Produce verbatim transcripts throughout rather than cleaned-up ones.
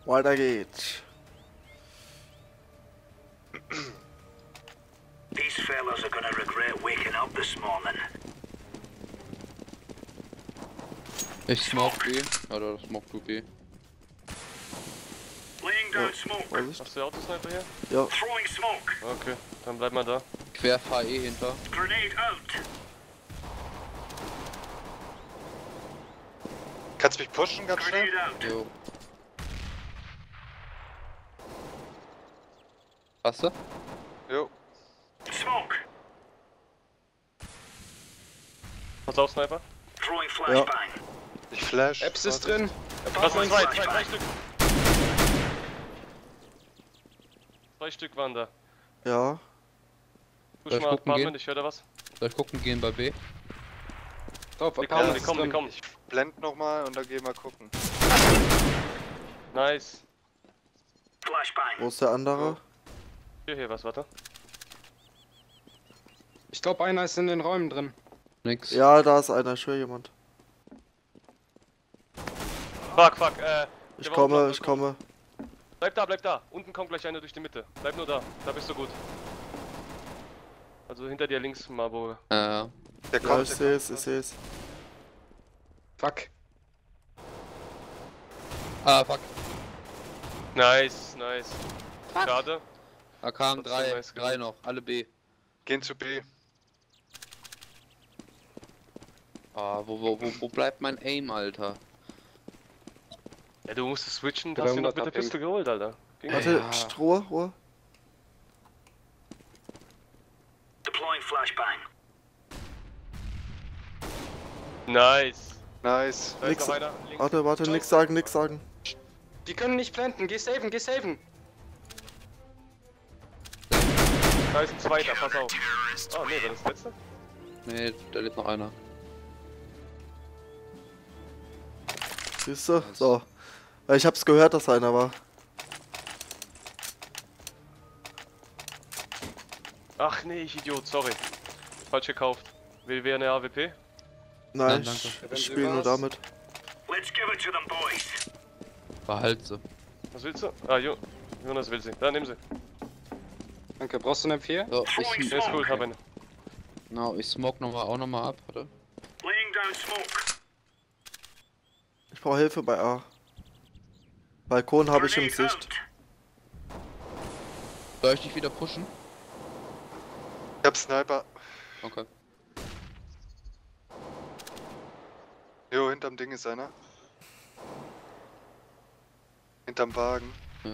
Weiter geht's. These fellas are gonna regret waking up this morning. Ich smoke B. Oder smoke du B. Laying down smoke. Vorsicht. Hast du Autosniper hier? Ja. Throwing smoke. Okay, dann bleib mal da. Quer H E hinter. Grenade out. Kannst du mich pushen ganz schnell? Grenade out. Jo. Hast du? Jo. Smoke. Pass auf, Sniper. Throwing flashbang. Ich flash. Apps ist drin. Was sind zwei? Zwei, zwei Stück. Zwei Stück waren da. Ja. Push Soll ich mal gucken Apartment, gehen? ich höre da was. Soll ich gucken gehen bei B? Top, Die kommen, Apartment die ist kommen, die drin. kommen. Ich blend nochmal und dann gehen wir gucken. Nice. Wo Flashbang. ist der andere? Hier, hier, was, warte. Ich glaube, einer ist in den Räumen drin. Nix. Ja, da ist einer. Ich höre jemand. Fuck, fuck, äh. Ich der war komme, unten, ich komme. Bleib da, bleib da. Unten kommt gleich einer durch die Mitte. Bleib nur da, da bist du gut. Also hinter dir links, Marburg. Äh, Der Ja, kommt, ich der sehe kommt. es, ich sehe es. Fuck. ah, fuck. Nice, nice. Schade. Da kamen Trotzdem drei, nice drei gemacht. noch, alle B. Gehen zu B. Ah, wo, wo, wo, wo bleibt mein Aim, Alter? Ja, du musst switchen, du hast ihn doch mit der abhängen. Pistole geholt, Alter. Ging Warte, Ja. Psst, Ruhe, Ruhe. Deploying flashbang. Nice. Nice. Da ist Nix. noch einer. Links. Warte, warte, nix sagen, nix sagen. Die können nicht planten. Geh saven, geh saven. Da ist ein zweiter, pass auf. Oh ne, war das letzte? Nee, da lebt noch einer. Siehst du? So. Weil ich hab's gehört, dass einer war. Ach nee, ich Idiot, sorry. Falsch gekauft. Will wir eine A W P? Nein, Nein, danke. ich, Wenn ich Sie spiele nur was- damit. Let's give it to them, boys. Behalt sie. Was willst du? Ah, jo Jonas will sie. Da, nimm sie. Danke, brauchst du eine M vier? So, ich, Der ist cool, hab eine. no, ich smoke nochmal auch nochmal ab, warte. Laying down smoke. Ich brauche Hilfe bei A. Balkon habe ich im Grenade Sicht. out. Soll ich dich wieder pushen? Ich hab Sniper. Okay. Jo, hinterm Ding ist einer. Hinterm Wagen. Ja.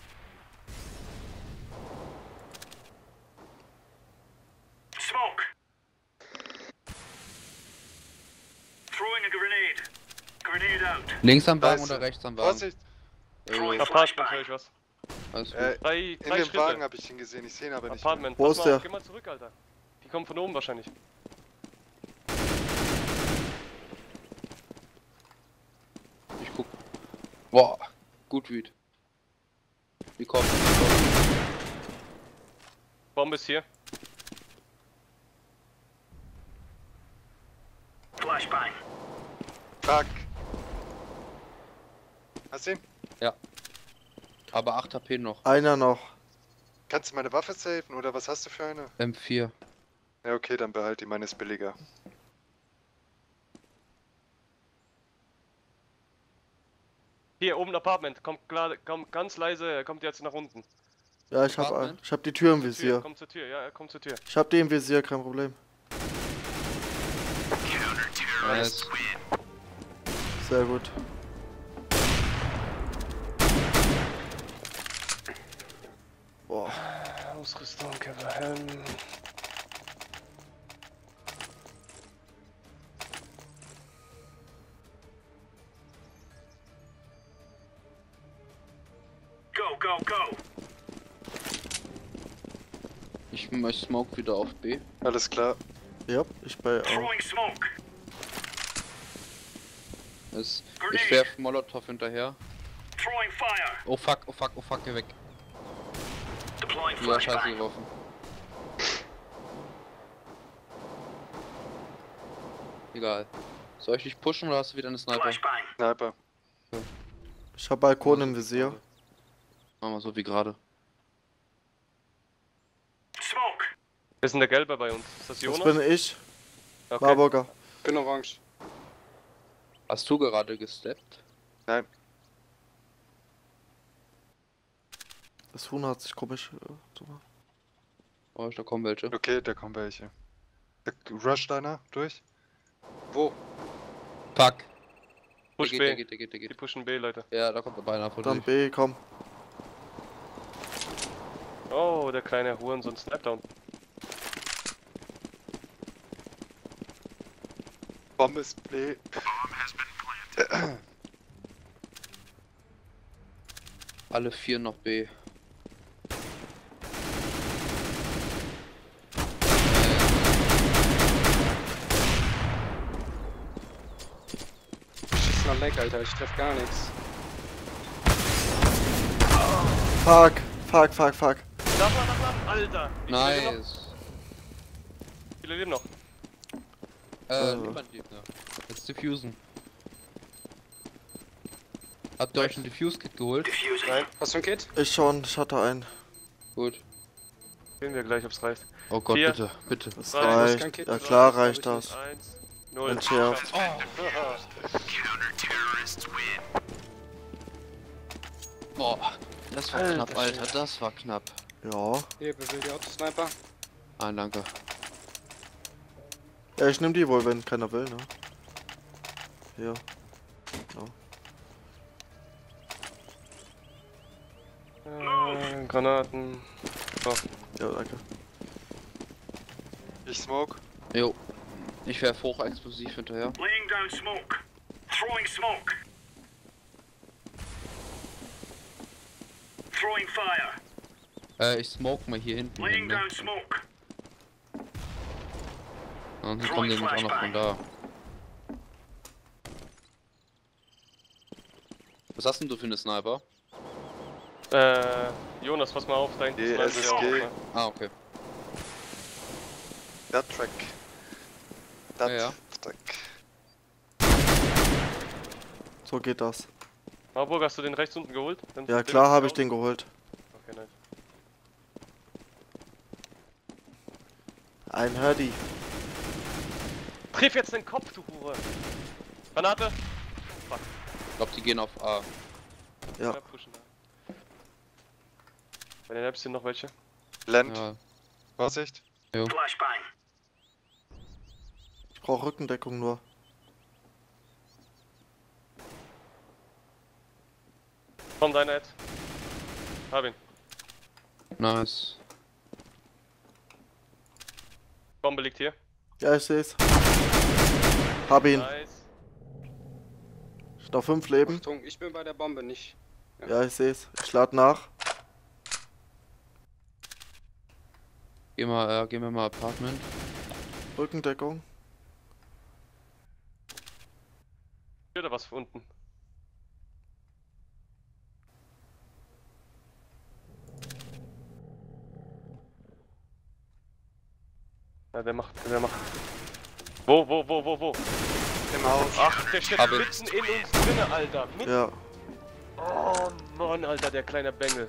Smoke. Throwing a grenade. Grenade out. Links am Wagen Scheiße. oder rechts am Wagen? Vorsicht! Throwing Apartment, höre ich was. Alles gut. Äh, Drei, in drei dem Schritte. Wagen habe ich ihn gesehen, ich sehe ihn aber nicht. Mehr. Apartment. Wo Pass ist mal der? auf, geh mal zurück, Alter. Die kommen von oben wahrscheinlich. Ich guck. Boah, gut wüt. Die kommen. Die kommen. Bombe ist hier. Flashbang. Fuck! Hast du ihn? Aber acht H P noch. Einer noch. Kannst du meine Waffe safen oder was hast du für eine? M vier. Ja, okay, dann behalt die, meine ist billiger. Hier, oben Apartment. Kommt, klar, kommt ganz leise, er kommt jetzt nach unten. Ja, ich hab, Apartment? ich hab die Tür im Tür, Visier. kommt zur Tür, ja, er kommt zur Tür. Ich hab die im Visier, kein Problem. Nice. Sehr gut. Boah. Ausrüstung, Helm. Go, go, go. Ich, ich smoke wieder auf B. Alles klar. Ja, ich bei A. Throwing smoke. Es, ich werf Molotov hinterher. Throwing fire. Oh fuck, oh fuck, oh fuck, geh weg. Deploying Ja, scheiße flashbang. geworfen. Egal. Soll ich dich pushen oder hast du wieder eine Sniper? Flashbang. Sniper. Ich hab Balkon im Machen wir so wie Visier. gerade. Machen wir so wie gerade. Smoke! Wer ist denn der Gelbe bei uns? Ist das Das Jonas? bin ich. Okay. Marburger. Bin orange. Hast du gerade gesteppt? Nein. Das Huhn hat sich komisch. Äh, so. Oh, da kommen welche. Okay, da kommen welche. Da rusht einer durch. Wo? Fuck. Der Push geht, B. der geht, der geht, der Die geht. pushen B, Leute. Ja, da kommt der beinahe vor Dann durch. B, komm. Oh, der kleine Hurensohn Snapdown. Bombe ist B. Alle vier noch B. Schieß mal weg, Alter. Ich treff gar nichts. Fuck, fuck, fuck, fuck. Nach, nach, nach, nach, Alter! Wie viele leben noch? Nice. Wie viele leben noch? Äh, Äh. niemand lebt noch. Jetzt diffusen. Habt ihr euch ein Diffuse-Kit geholt? Diffusing. Nein. Hast du ein Kit? Ich schon, ich hatte einen. Gut. Sehen wir gleich, ob's reicht. Oh Gott, Vier. bitte, bitte. Das Drei, du hast reicht. kein Kit? Ja Drei, klar das hab reicht ich das. Eins, null. Entschärft. Boah, das war Alter, knapp, Alter, Schwede. das war knapp. Ja. Hier, wer will die Autosniper? Ah, danke. Ja, ich nehm die wohl, wenn keiner will, ne? Hier. Äh, Granaten. Ja, danke. Ich smoke. Jo. Ich werf hochexplosiv hinterher. Laying down smoke. Throwing smoke. Throwing fire. Äh, ich smoke mal hier hinten hin, Laying ne? down smoke. Und dann kommen die nämlich auch noch von da. Was hast denn du für eine Sniper? Äh, Jonas, pass mal auf, da hinten Die ist mein S S G. Sniper auch, ne? Ah, okay. Dat Track. Dat Ja, ja. Track. So geht das. Marburg, hast du den rechts unten geholt? Den- Ja den klar habe auch? ich den geholt. Okay, nice. Ein Hurdy. Triff jetzt den Kopf, du Hure! Granate! Ich glaub, die gehen auf A. Ja. Ja, pushen da. Bei den Apps sind noch welche. Land. Ja. Vorsicht. Flashbang. Ich brauche Rückendeckung nur. Komm, deiner jetzt. Hab ihn. Nice. Bombe liegt hier. Ja, ich seh's. Hab ihn. Nice. Ich noch fünf Leben. Achtung, ich bin bei der Bombe nicht. Ja, ich seh's. Ich lad nach. Geh mal, äh, gehen wir mal Apartment. Rückendeckung. Hier oder was unten? Ja, der macht, der macht. Wo, wo, wo, wo, wo? Im Haus. Ach, der steht Hab ich. mitten in uns drinne, Alter. Mitten. Ja, Oh Mann, Alter, der kleine Bengel.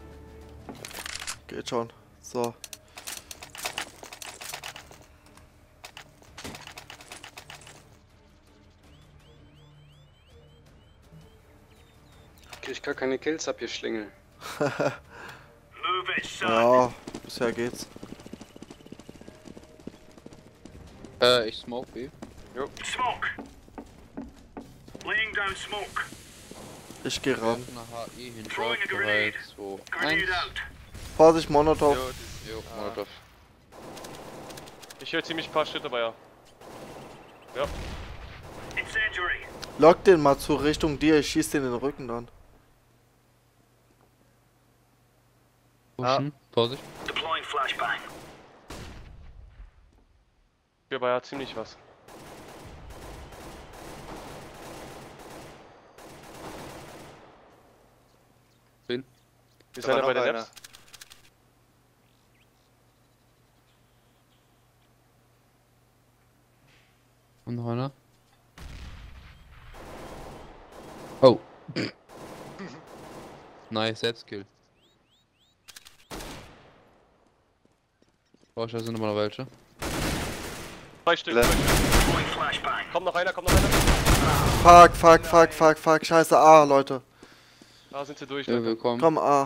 geht schon. So. Krieg ich gar keine Kills ab, ihr Schlingel. Move it, son. Ja, bisher geht's. Äh, ich smoke B. Smoke. Laying down smoke. Ich geh ran. Werfen eine H E hinter. Throwing a drei, grenade. zwei, Grenade eins. out. Vorsicht, Monotov. Jo, die- Jo, Molotov. Ich höre ziemlich paar Schritte bei ja. Ja. Incendiary. Lock den mal zur Richtung dir. Ich schieß den in den Rücken dann. Pushen. Vorsicht. Deploying flashbang. Hier bei ja ziemlich was. Wen? Wir Da sind ja war bei noch den einer. Apps. Und noch einer. Oh. Nice, Selbstkill. Oh, da sind immer noch welche. Zwei Stück. Left. Zwei Stück. Throwing flashbang. Kommt noch einer, kommt noch einer. Fuck, fuck, fuck, fuck, fuck. Scheiße, A, Leute. Da sind sie durch, Ja, Leute. willkommen. Komm, A.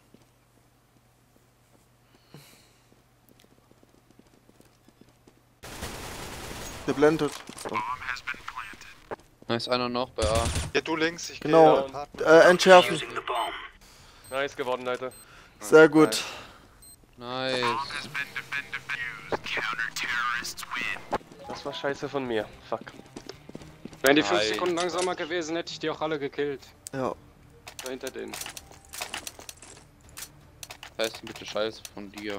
Geblendet. So. Nice, einer noch bei A. Ja, du links, ich Genau. gehe. Apartment. Äh, entschärfen. Using the bomb. Nice geworden, Leute. Sehr gut. Nice. Das war scheiße von mir. Fuck. Wären die fünf Nice. Sekunden langsamer gewesen, hätte ich die auch alle gekillt. Ja. Da hinter denen. Das heißt bitte Scheiße von dir.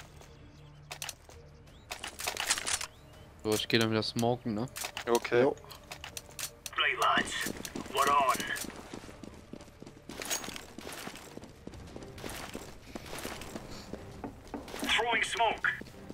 So, ich gehe dann wieder smoken, ne? Okay. Jo. Right, lads. We're on. Throwing smoke.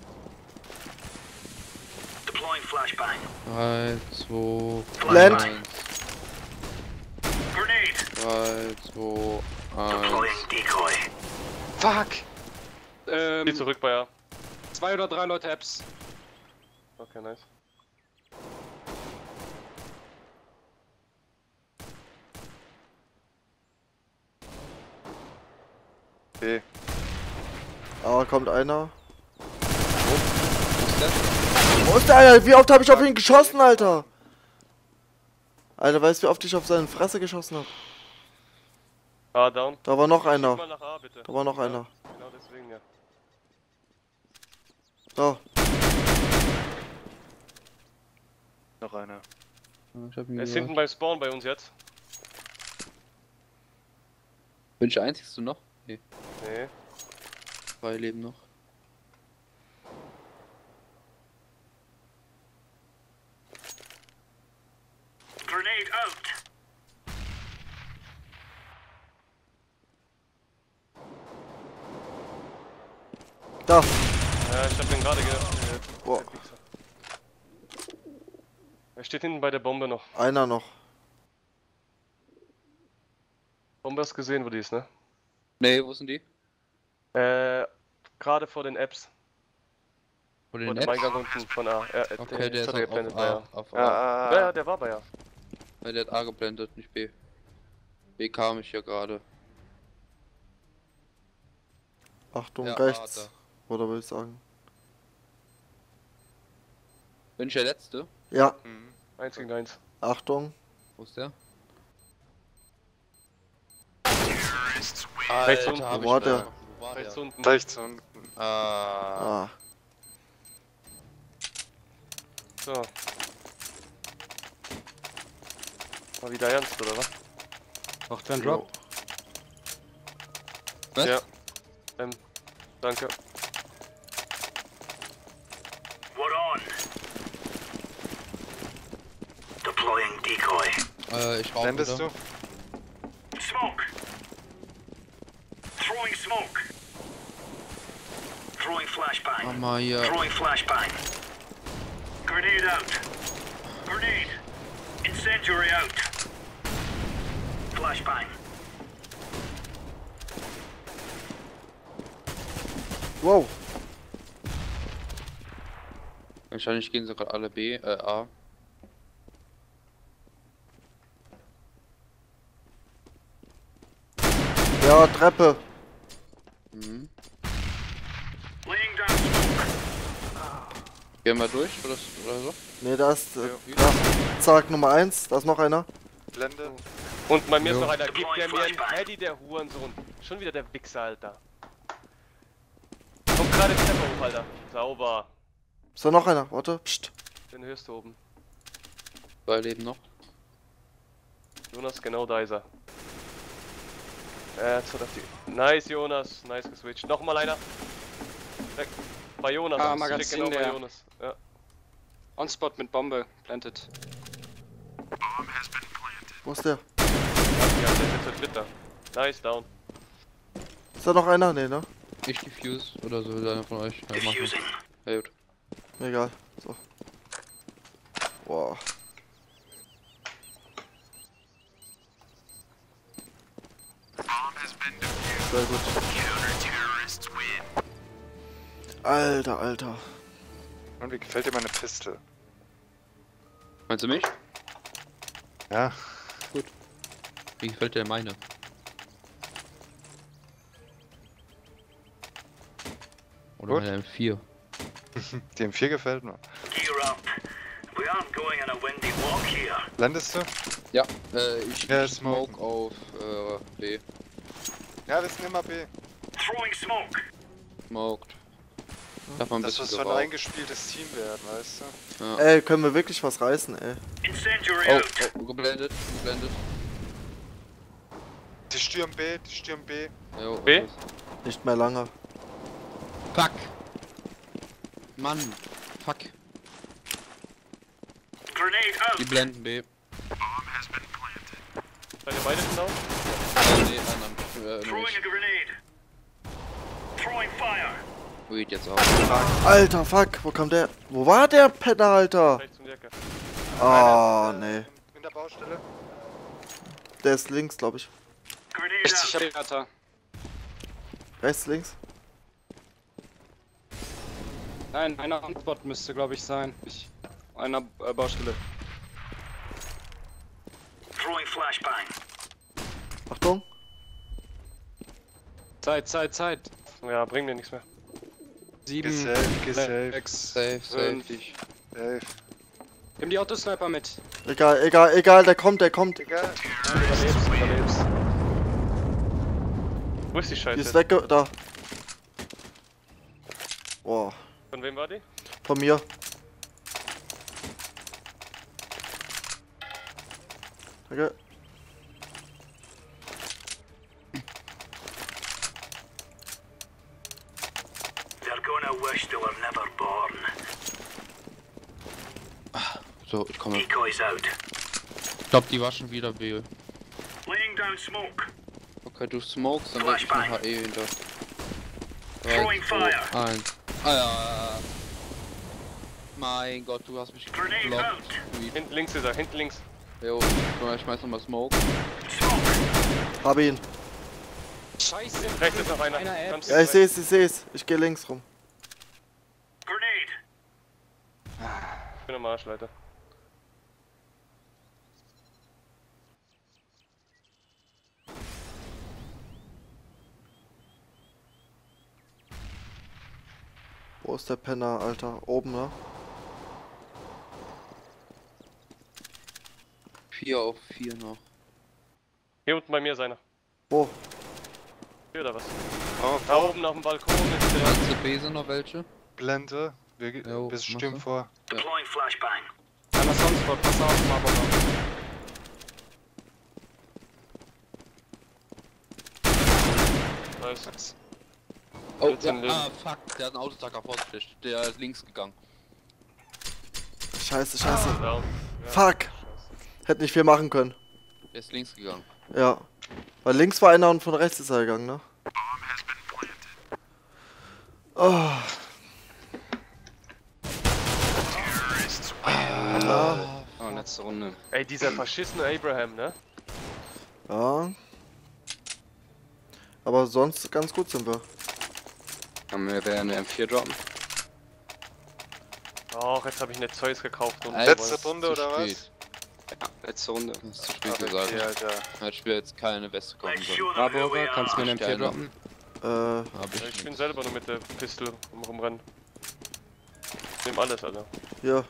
Deploying flashbang. drei, zwei, Blend. eins. Grenade. drei, zwei, Deploying eins. decoy. Fuck! Die Ähm, zurück bei A. zwei oder drei Leute Apps. Okay, nice. Okay. A kommt einer. Was ist das? Wo ist der, Alter? Wie oft habe ich auf ihn geschossen, Alter? Alter, weißt du, wie oft ich auf seine Fresse geschossen habe? A down. Da war noch Schieb einer. mal nach A, bitte. Da war noch einer. Genau deswegen, ja. Da. Noch einer. Ich hab ihn Er ist gehört. hinten beim Spawn bei uns jetzt. Bin ich der Einzigste noch? Nee, Nee. zwei leben noch. Grenade out. Da. Ja, ich hab den gerade ge... Boah. Er steht hinten bei der Bombe noch. Einer noch. Bombe hast gesehen, wo die ist, ne? Nee, wo sind die? Äh, gerade vor den Apps. Vor Vor den dem Apps? Eingang unten von A. Ja, äh, Okay, der ist hat auf, er geblendet auf bei A. A. Auf Ja, A. ah, Ja, ja, der war bei A. Weil der hat A geblendet, nicht B. B kam ich hier gerade. Achtung, Ja, rechts. A, Oder will ich sagen? Bin ich der Letzte? Ja. Mhm. Eins gegen eins. Achtung. Wo ist der? Rechts Alter, unten. hab Wo war ich der? da. Wo war Rechts der? unten. Rechts unten. Ah. Ah. So. Mal wieder ernst, oder was? Macht wer einen Drop? Was? Ja. Ähm, danke. We're on. Deploying decoy. Äh, ich rauche Blendest wieder. du? Smoke. Throwing smoke. Throwing flashbang. Mama hier. Throwing flashbang. Grenade out. Grenade. Incendiary out. Flashbang. Wow. Wahrscheinlich gehen sie gerade alle B, äh, A. Ja, Treppe. Mhm. Laying down smoke. Gehen wir durch oder, oder so? Ne, da ist. Äh, ja. Zack, Nummer eins. Da ist noch einer. Blende. Und bei mir ist Jo. noch einer. Gibt Deploying der mir ein flashbang. Paddy, der Hurensohn. Schon wieder der Wichser, Alter. Kommt gerade Treppe hoch, Alter. Sauber. Ist da noch einer? Warte. Psst. Den hörst du oben. Zwei leben noch. Jonas, genau da ist er. Äh, jetzt hat er die. Nice, Jonas. Nice geswitcht. Nochmal einer. Weg. Bei Jonas. Ah, Steht Magazin, genau bei der. Jonas. Ja. On-Spot mit Bombe. Planted. Wo ist der? Ja, der ist jetzt der Dritter. Nice, down. Ist da noch einer? Ne, ne? Ich defuse oder so, will einer von euch. Ja, machen. Diffusing. Ja, gut. Egal. So. Wow. Sehr gut. Alter, Alter. Und wie gefällt dir meine Pistole? Meinst du mich? Ja. Wie gefällt dir meine? Oder Gut. meine M vier? Die M vier gefällt mir. Gear up. We aren't going on a windy walk here. Landest du? Ja. Äh, ich Ja, smoke auf äh, B. Ja, wir sind immer B. Throwing smoke. Smoked. Darf man ein Das bisschen muss so ein geraucht. eingespieltes Team werden, weißt du? Ja. Ey, können wir wirklich was reißen, ey? Incendiary Oh, out. oh, geblendet, geblendet. Die stürmen B, die stürmen B. Jo, B? was ist? Nicht mehr lange. Fuck! Mann! Fuck! Grenade Die out. blenden B. Seid ihr beide schon down? Äh, nee, anderen. Äh, Throwing a nicht. grenade. Throwing fire. Weed jetzt auch. Alter, fuck, wo kam der? Wo war der Penner, Alter? Rechts um die Ecke. Ah, Einer, nee. äh, In der Baustelle. Der ist links, glaube ich. Grenade sechzig out. Meter. Rechts, links. Nein, einer Hotspot müsste, glaube ich, sein. Ich, einer äh, Baustelle. Throwing flashbang. Achtung. Zeit, Zeit, Zeit. Ja, bringt mir nichts mehr. Sieben, Gesafe, gesafe. sechs, Safe, safe. fünf. Ich. Safe. Nimm die Autosniper mit. Egal, egal, egal, der kommt, der kommt. Egal. Du überlebst, du überlebst. Wo ist die Die Scheiße? ist wegge... Da. Boah. Von wem war die? Von mir. Danke. They're gonna wish they were never born. So, ich komme. Decoys out. Ich glaube, die war schon wieder B. Laying down smoke. Okay, du smokest, dann werde ich noch H E hinter. Throwing fire. eins. Ah ja. Mein Gott, du hast mich Grenade geblockt. out. Weed. Hinten links ist er, hinten links. Jo, ich schmeiß nochmal Smoke. Smoke. Hab ihn. Scheiße. Rechts ist noch einer. Einer App. Ganz Ja, ich seh's, ich seh's. Ich geh links rum. Grenade. Ich bin am Arsch, Leute. Wo ist der Penner, Alter? Oben, ne? vier auf vier noch. Hier unten bei mir ist einer. Wo? Hier oder was? Oh, Da oben auf dem Balkon ist der. Meinst du B sind noch welche? Blende. Wir Jo, bis mach stürmen so. vor. Deploying flashbang. Einer Sunspot, pass auf, Marburger. Nice. Oh, vierzehn ja, Leben. ah, fuck, der hat einen Autotacker vorgefischt. Der ist links gegangen. Scheiße, scheiße. Down. Ja. Fuck. Hätte nicht viel machen können. Der ist links gegangen. Ja. Weil links war einer und von rechts ist er gegangen, ne? Oh. Ja. Oh, letzte Runde. Ey, dieser verschissene Abraham, ne? Ja. Aber sonst ganz gut sind wir. Haben wir wer eine M vier droppen? Och, jetzt habe ich eine Zeus gekauft. Und Alter, Letzte ist Runde zu oder spät. was? Ja, letzte Runde. Das ist zu spät Okay, gesagt. Alter. Hätte ich mir jetzt keine Weste kaufen Let's sollen. show them who we Marburger, kannst du mir eine M vier Geil, ne? droppen? Äh, Hab ich, Ich bin nicht. selber nur mit der Pistole rum- rumrennen. Ich nehm alles, Alter. hier.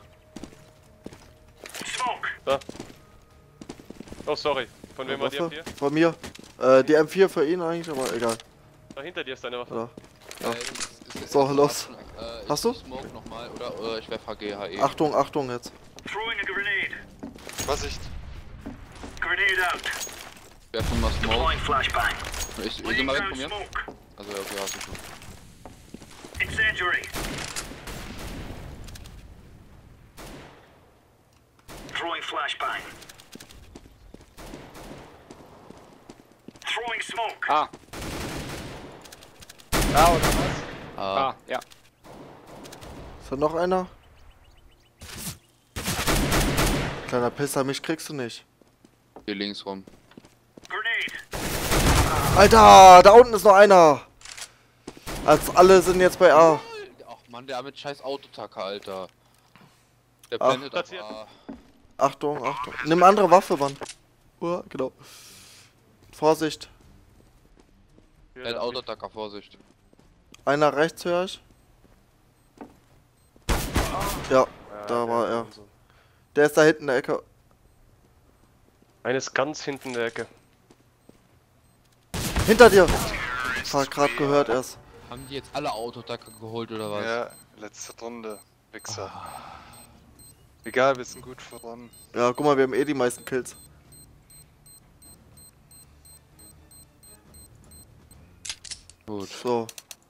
Smoke. Oh, sorry. Von wem war die M vier? Waffe? Von mir. Äh, die M vier für ihn eigentlich, aber egal. Da hinter dir ist deine Waffe. Oder? Äh, das ist jetzt So, erstmal los. Action. Äh, ich Hast du? Smoke nochmal oder äh, ich werf H G, H E. Achtung, Achtung jetzt. Throwing a grenade. Vorsicht. Grenade out. Ich werf nochmal Smoke. Deploying flashbang. Ich, ich geh Laying mal weg down von mir. smoke. Also okay, hast du schon. Incendiary. Throwing flashbang. Throwing smoke. Ah, Ah, oder was? Ah, ah, ja. Ist da noch einer? Kleiner Pisser, mich kriegst du nicht. hier links rum. Grenade. Alter, da unten ist noch einer. Als alle sind jetzt bei A. Ach man, der mit scheiß Autotacker, Alter. Der Ach. blendet auf Platziert. A. Achtung, Achtung. Nimm andere Waffe, Mann. Uah, genau. Vorsicht. Der hat Autotacker, Vorsicht. Einer rechts höre ich. Ja, da war er. Der ist da hinten in der Ecke. Eines ganz hinten in der Ecke. Hinter dir. Hat gerade gehört erst. Haben die jetzt alle Autotacker geholt oder was? Ja, letzte Runde. Wichser. Egal, wir sind gut voran. Ja, guck mal, wir haben eh die meisten Kills. Gut. So.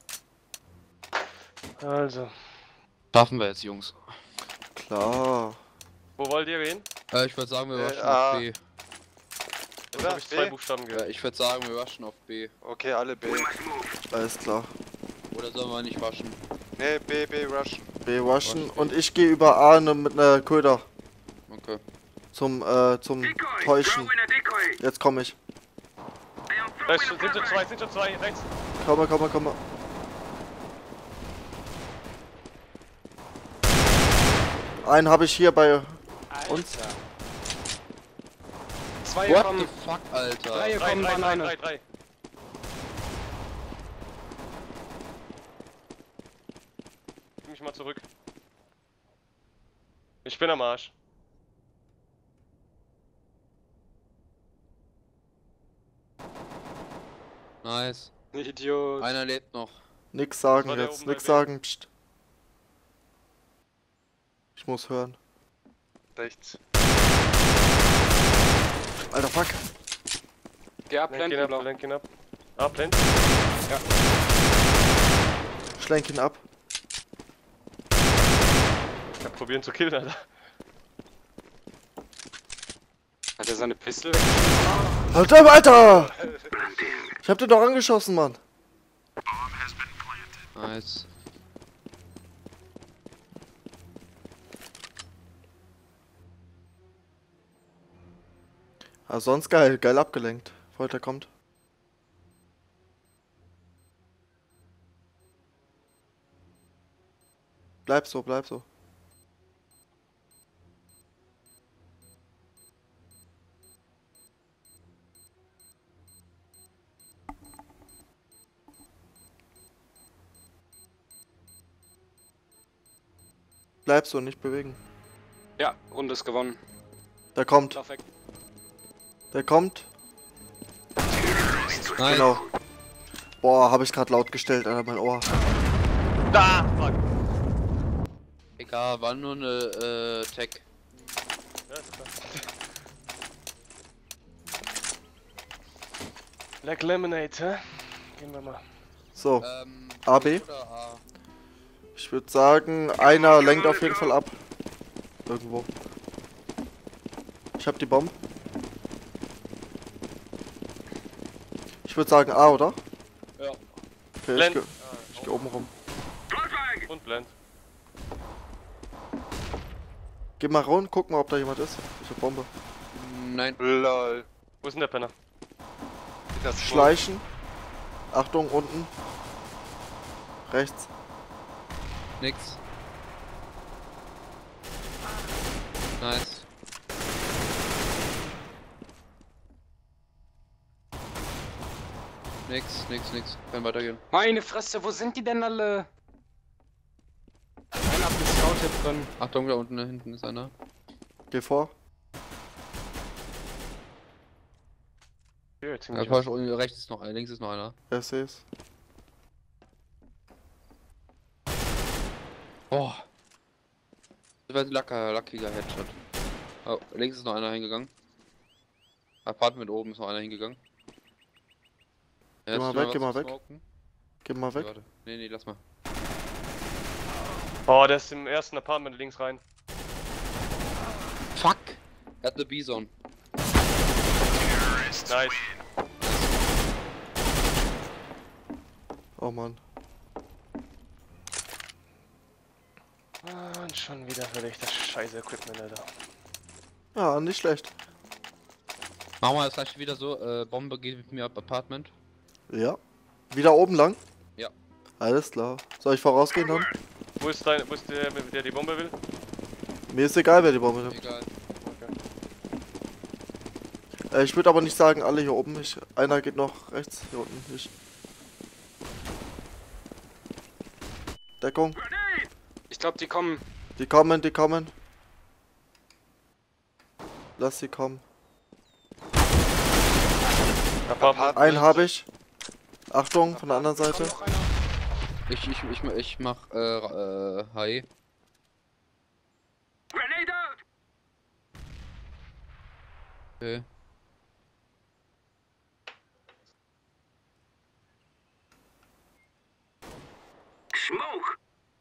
Also. Schaffen wir jetzt, Jungs. Klar. Wo wollt ihr gehen? Äh, ich würde sagen, wir Äh, rushen A. auf B. Jetzt Oder? habe ich zwei B? Buchstaben Ja, gehört. ich würde sagen, wir rushen auf B. Okay, alle B. Alles klar. Oder sollen wir nicht waschen? Ne, B, B, Rush. B rushen und ich gehe über A ne, mit einer Köder Okay. zum äh, zum Täuschen. Jetzt komme ich. Da ist- sind schon zwei, sind schon zwei, rechts. Komme, komme, komme. Einen habe ich hier bei uns. Alter. Zwei What kommen. the fuck, Alter? Drei Drei, kommen drei, drei, Banane. drei, drei. Gib mich mal zurück. Ich bin am Arsch. Nice. Idiot. Einer lebt noch. Nix sagen war der jetzt, oben nix bei B. sagen. Psst. Ich muss hören. Rechts. Alter, fuck. Geh ab, Lenk ihn blenden, ab, blau. lenk ihn ab. Ah, blend. Schlenk ihn ab. Ich hab probieren zu killen, Alter. Hat er seine Pistole? Alter, Alter! Ich hab den doch angeschossen, Mann. Nice. Ah, sonst geil, geil abgelenkt. Folter kommt. Bleib so, bleib so. Bleib so, nicht bewegen. Ja, Runde ist gewonnen. Der kommt, Lauf weg. der kommt. Nice. Genau. Boah, habe ich gerade laut gestellt, Alter, mein Ohr. Da! Fuck! Egal, war nur eine äh, Tech. Ja, ist klar. Black Lemonade, hä? Gehen wir mal. So, Ähm, A, B? Oder A? Ich würde sagen, einer lenkt auf jeden Fall ab. Irgendwo. Ich hab die Bombe. Ich würde sagen A, oder? Ja. Okay, ich Blend. geh, ich geh oben rum. Und blend. Geh mal raus, guck mal, ob da jemand ist. Ich hab Bombe. Nein. Lol. Wo ist denn der Penner? Das Schleichen. Achtung, unten. Rechts. Nix. Nice. Nix, nix, nix. Kann weitergehen. Meine Fresse, wo sind die denn alle? Einer hat den Scout hier drin. Achtung, da unten, da hinten ist einer. Geh vor. Hier, jetzt Ja, ziemlich falsch, unten rechts ist noch einer, links ist noch einer. Er seh's. Boah. Das war ein lacker, luckiger Headshot. Oh, links ist noch einer hingegangen. Apartment oben ist noch einer hingegangen. Ja, Geh mal jetzt weg, was geh mal zum weg. Smoken. Geh mal weg. Warte. Nee, nee, lass mal. Oh, der ist im ersten Apartment links rein. Fuck! Er hat eine Bison. Nice. Oh Mann. Und schon wieder für dich das scheiße Equipment, Alter. Ja, nicht schlecht. Machen wir das gleich wieder so, äh, Bombe geht mit mir ab Apartment. Ja. Wieder oben lang? Ja. Alles klar. Soll ich vorausgehen dann? Wo ist dein, wo ist der, der die Bombe will? Mir ist egal, wer die Bombe nimmt. Egal. Äh, ich würde aber nicht sagen, alle hier oben. Ich, einer geht noch rechts, hier unten. Ich. Deckung. Ich glaube, die kommen. Die kommen, die kommen. Lass sie kommen. Apartment. Einen habe ich. Achtung, von der anderen Kommt Seite. noch einer. Ich, ich, ich, ich mach, äh, äh, High. Okay. Smoke!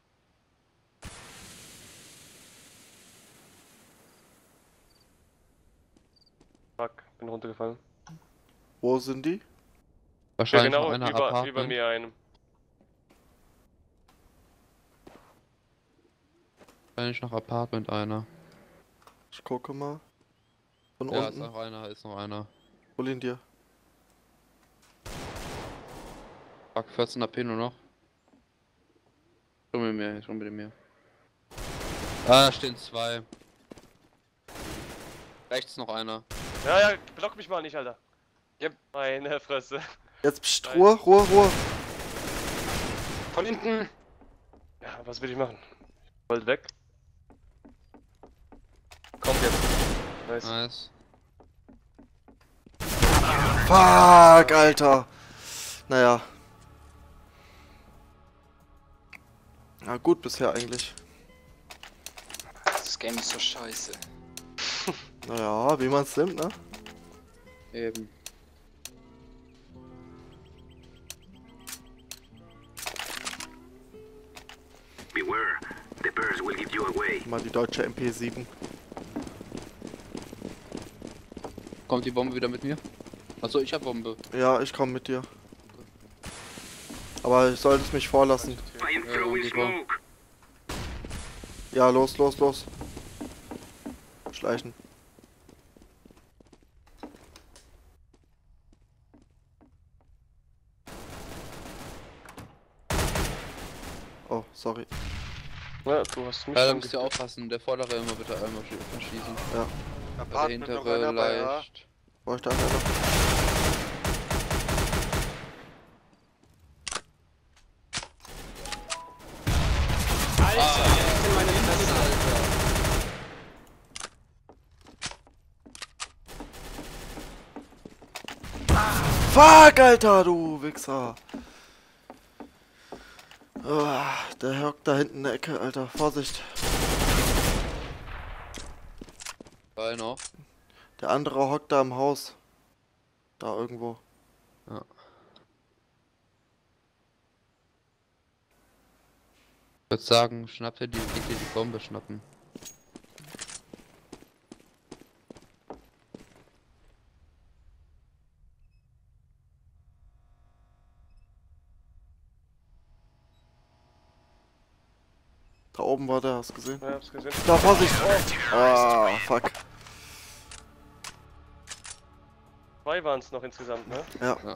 Fuck, bin runtergefallen. Wo sind die? Ja, Wahrscheinlich genau, noch einer über, Apartment. über mir einem. Wahrscheinlich noch Apartment einer. Ich gucke mal. Von Ja, ist unten. noch einer, ist noch einer. Hol ihn dir. Fuck, vierzehn A P nur noch. Schon mit mir, schon mit mir. Ah, da stehen zwei. Rechts noch einer. Ja, ja, block mich mal nicht, Alter. Yep. Meine Fresse. Jetzt pst, Ruhe, Ruhe, Ruhe. Von hinten. Ja, was will ich machen? Ich wollte weg. Kommt jetzt. Nice. Nice. Fuck, Alter. Naja. Na gut bisher eigentlich. Das Game ist so scheiße. Naja, wie man es nimmt, ne? Eben. Beware, the birds will give you away. Mal die deutsche M P sieben. Kommt die Bombe wieder mit mir? Achso, ich hab Bombe. Ja, ich komme mit dir. Aber ich sollte es mich vorlassen. I'm Ja, throwing die smoke. Ja, los, los, los. Schleichen. Oh, sorry. Ja, du hast mich Ja, da schon müsst ihr aufpassen. Der vordere immer bitte einmal schie- verschießen. Ja. Der Apartment noch hintere einer bei A. leicht. Wo ich da einer? Alter, direkt in meine Fresse, Alter. Fuck, Alter, du Wichser. Ah, der hockt da hinten in der Ecke, Alter. Vorsicht. Zwei noch. Der andere hockt da im Haus. Da irgendwo. Ja. Ich würde sagen, schnappt ihr die, geht ihr die Bombe schnappen. Da oben war der, hast du gesehen? Ja, hab's gesehen. Da, Vorsicht! Ah, fuck. Zwei waren es noch insgesamt, ne? Ja. Ja.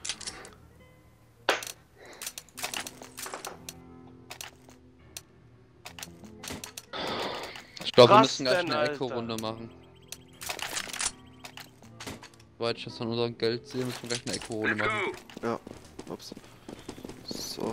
Ich glaube, wir Was müssen gleich denn, eine Alter? Echo-Runde machen. Soweit ich das von unserem Geld sehe, müssen wir gleich eine Echo-Runde Let's machen. go. Ja. Ups. So.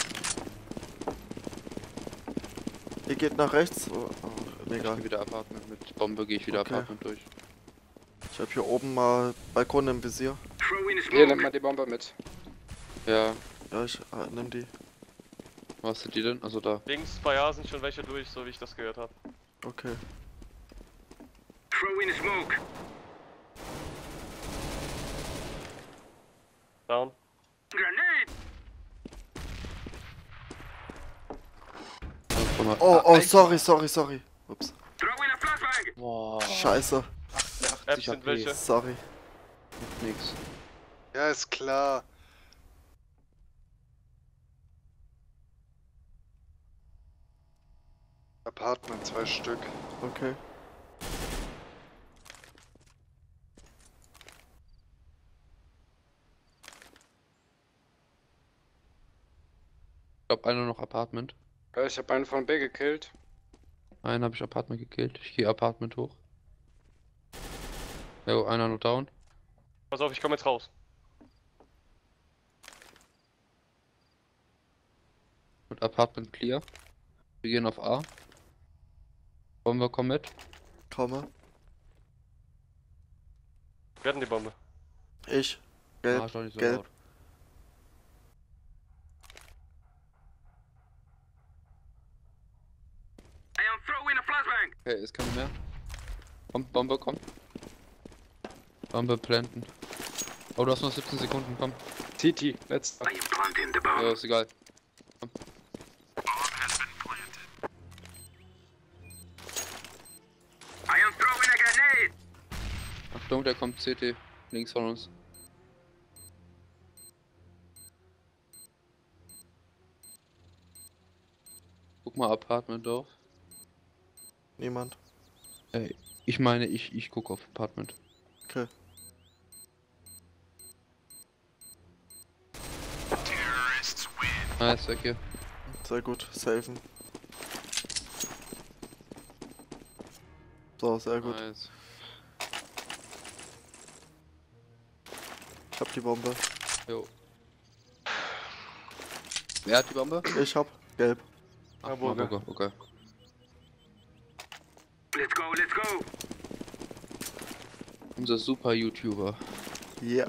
Ihr geht nach rechts. Oh, oh, Ich egal. gehe wieder Apartment. Mit Bombe gehe ich wieder Okay. Apartment durch. Ich hab hier oben mal Balkon im Visier. Throwing Hier, nimm smoke. mal die Bombe mit. Ja, Ja, ich ah, nimm die. was sind die denn? Also da. Links bei A sind schon welche durch, so wie ich das gehört habe. Okay. Throwing smoke. Down. Grenade. Oh, oh, sorry, sorry, sorry. Ups. Throwing a flashbang. Boah, Scheiße. Apps sind welche. Sorry. nix. Ja, ist klar. Apartment, zwei Stück. Okay. glaube, einer noch Apartment. Ja, ich habe einen von B gekillt. Einen habe ich Apartment gekillt. Ich gehe Apartment hoch. Jo, einer noch down. Pass auf, ich komme jetzt raus. Und Apartment clear. Wir gehen auf A. Bombe, komm mit. Komme. Wir hatten die Bombe. Ich. Gelb. Ah, ist doch nicht so gelb. laut. Okay, ist keine mehr. Komm, Bombe, komm. Bombe planten. Oh, du hast noch siebzehn Sekunden, komm. T T, letzter. Ja, ist egal. Komm. Achtung, der kommt C T. Links von uns. Guck mal Apartment auf. Niemand. Ey, ich meine, ich, ich gucke auf Apartment. Okay. Nice, weg hier. Sehr gut. Safen. So, sehr gut. Nice. Ich hab die Bombe. Jo. Wer hat die Bombe? Ich hab. Gelb. Ach, Marburger. Marburger, okay. Let's go, let's go. Unser super YouTuber. Ja.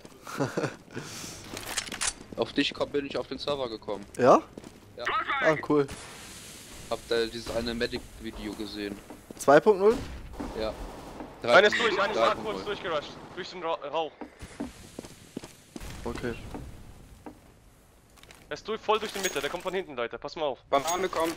Auf dich komm, bin ich auf den Server gekommen. Ja? Ja. Ah, cool. Hab da dieses eine Medic-Video gesehen. zwei Punkt null? Ja. Einer ist durch, einer ist drei mal Punkt kurz null. durchgerusht. Durch den Ra Rauch. Okay. Er ist durch, voll durch die Mitte, der kommt von hinten, Leute. Pass mal auf. Banane kommt.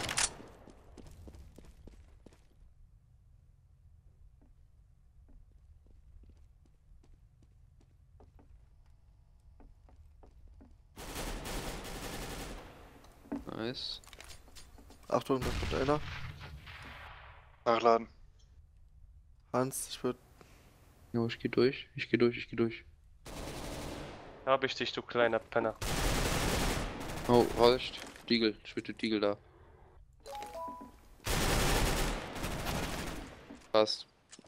Nice. Achtung, da kommt einer. Nachladen. Hans, ich würde. Jo, ich geh durch. Ich geh durch, ich geh durch. Da hab ich dich, du kleiner Penner. Oh, Horst. Diegel. Ich will den Diegel da. Passt.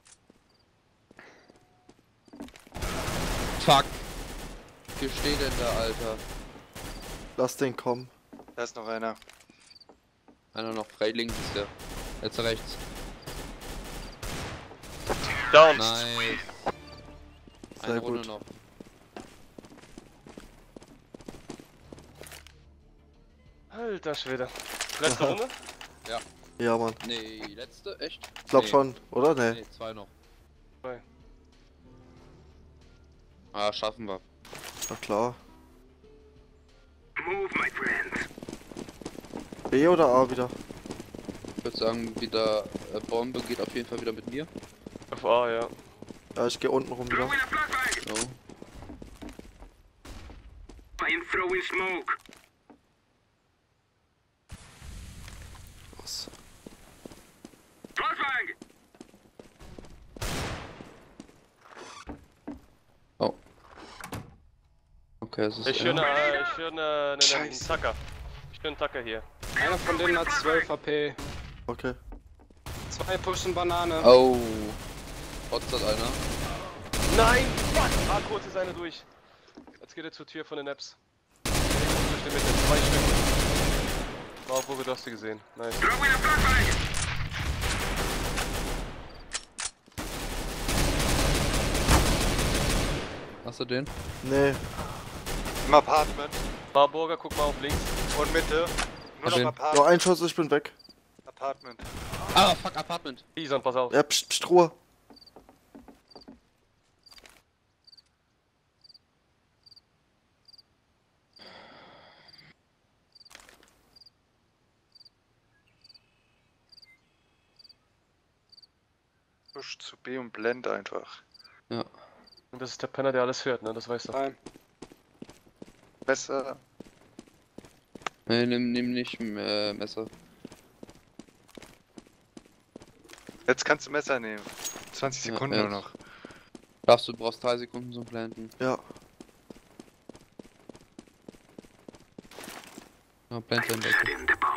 Fuck. Hier steht denn da, Alter. Lass den kommen. Da ist noch einer. Einer noch frei links ist der. Jetzt rechts. Down. Nice. Sehr Eine Runde gut. noch. Alter Schwede. Letzte Runde? Ja, Mann. Nee, letzte? Echt? Ich glaub Nee. schon, oder? Nee. Nee, zwei noch. Zwei. Ah, schaffen wir. Na klar. Move, my friend. B oder A wieder? Ich würde sagen, wieder äh, Bombe geht auf jeden Fall wieder mit mir. Auf A, ja. Ja, ich gehe unten rum wieder. Throwing a flashbang. So. I am throwing smoke. Was? Flashbang. Oh. Okay, es ist. Ich er. höre ne, äh, ich höre ne, ne, ne, einen Scheiße. Tacker. Ich höre einen Tacker hier. Einer von denen hat zwölf H P. Okay. Zwei pushen Banane. Oh. Trotz hat einer. Nein! Fuck! Ah, kurz ist einer durch. Jetzt geht er zur Tür von den Apps. Durch die Mitte, zwei Stück. Wow, wo du hast du gesehen. Nice. Throwing a flashbang. Hast du den? Nee. Im Apartment. Marburger, guck mal auf links. Und Mitte. Nur Hab noch ihn. Noch Apartment. ein Schuss, ich bin weg. Apartment. Ah, fuck, Apartment. Bison, pass auf. Ja, pst, pst, Ruhe. Push zu B und blend einfach. Ja. Und das ist der Penner, der alles hört, ne? Das weißt du. Nein. Besser. Nee, nimm, nimm nicht äh, Messer. Jetzt kannst du Messer nehmen. zwanzig Ja, Sekunden ja. nur noch. Darfst du brauchst drei Sekunden zum Planten. Ja. Ja, Plant in der Ecke.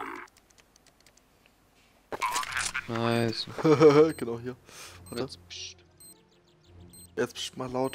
Nice. Genau hier. Warte. Jetzt, pst. Jetzt bist du mal laut.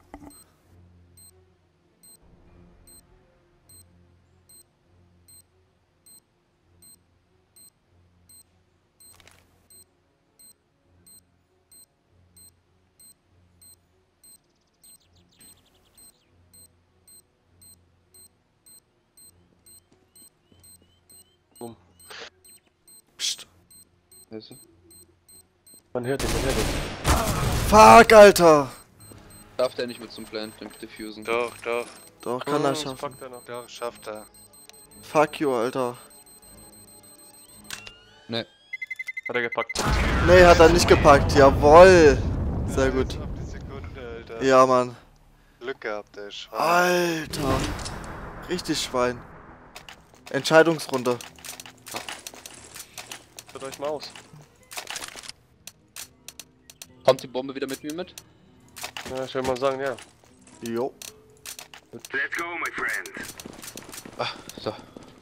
Boom. Psst. Weißt du? Man hört ihn, man hört ihn. Fuck, Alter! Darf der nicht mit zum Plant, dem Diffusen? Doch, doch, Doch, kann Oh, er das schaffen. packt er noch. doch, schafft er. Fuck you, Alter. Ne. Hat er gepackt. Nee, hat er nicht gepackt. Jawoll. Sehr Ja, gut. jetzt auf die Sekunde, Alter. Ja, Mann. Glück gehabt, der Schwein. Alter. Richtig Schwein. Entscheidungsrunde. Hört euch mal aus. Kommt die Bombe wieder mit mir mit? Ja, ich will mal sagen, ja. Jo. Let's go, my friend. Ach, so.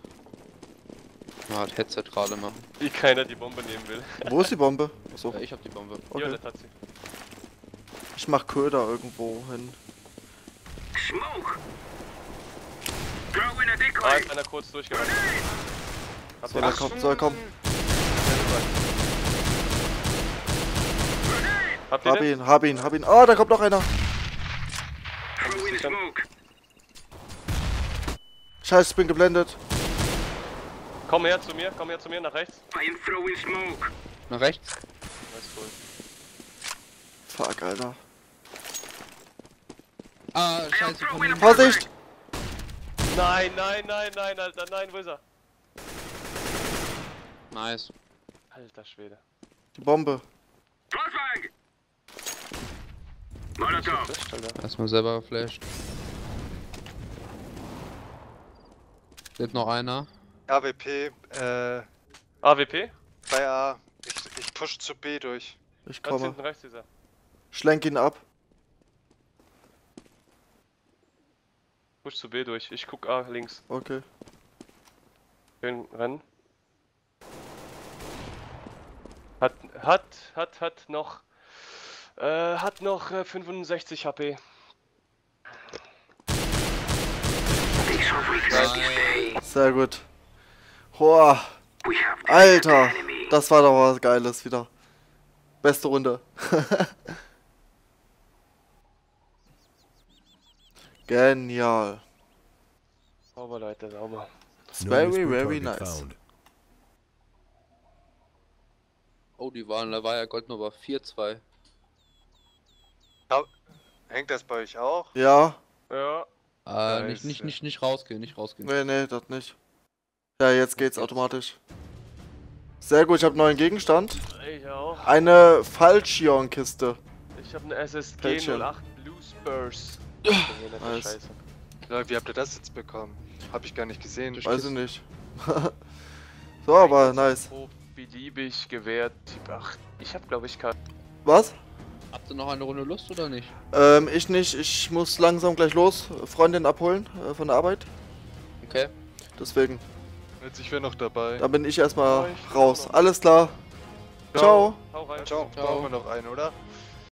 Ja, das Headset gerade machen. Wie keiner die Bombe nehmen will. Wo ist die Bombe? Achso. Ja, ich hab die Bombe. Hier, Okay. das hat sie. Ich mach Köder irgendwo hin. Smoke. Throw in a Ah, decoy. ist einer kurz durchgerannt. Habt Soll ihr er das? kommen? Soll er kommen? Habt ihr Hab den? ihn, hab ihn, hab ihn. Ah, da kommt noch einer. Throw in smoke. Scheiße, ich bin geblendet. Komm her zu mir, komm her zu mir, nach rechts. I am throwing smoke. Nach rechts? Das ist cool. Fuck, Alter. Ah, scheiße, komm hin. Vorsicht! Nein, nein, nein, nein, Alter, nein, wo ist er? Nice. Alter Schwede. Die Bombe. Flashbang. Molotov. Echt, Alter. Erstmal selber geflasht. Lebt noch einer. A W P, äh, A W P? bei A. Ich, ich push zu B durch. Ich Ganz komme. hinten rechts ist er. Schlenk ihn ab. Push zu B durch. Ich guck A links. Okay. Schön rennen. Hat, hat, hat, hat noch, äh, hat noch äh, fünfundsechzig H P. Sehr gut. Boah. Alter. Das war doch was Geiles wieder. Beste Runde. Genial. Sauber, Leute, sauber. It's No very, whisper very target nice. found. Oh, die waren, da war ja Goldnummer vier zwei. Hängt das bei euch auch? Ja. Ja. Äh, Nice, nicht, nicht, ja. nicht, nicht rausgehen, nicht rausgehen. Nee, nee, das nicht. Ja, jetzt geht's automatisch. Sehr gut, ich habe neuen Gegenstand. Ich auch. Eine Fallschirmkiste. Ich habe eine S S G Fältchen. null acht Blue Spurs. Nice. Scheiße. Leute, wie habt ihr das jetzt bekommen? Hab ich gar nicht gesehen. Weiß ich nicht. So, aber nice. Pro beliebig gewährt. Typ acht. Ich habe glaube ich keinen. Was? Habt ihr noch eine Runde Lust oder nicht? Ähm, ich nicht. Ich muss langsam gleich los. Freundin abholen äh, von der Arbeit. Okay. Deswegen. Jetzt, ich wäre noch dabei. Da bin ich erstmal Ja, ich raus. auch noch. Alles klar. Ciao. Hau rein. Ciao. Ciao. Brauchen wir noch einen, oder?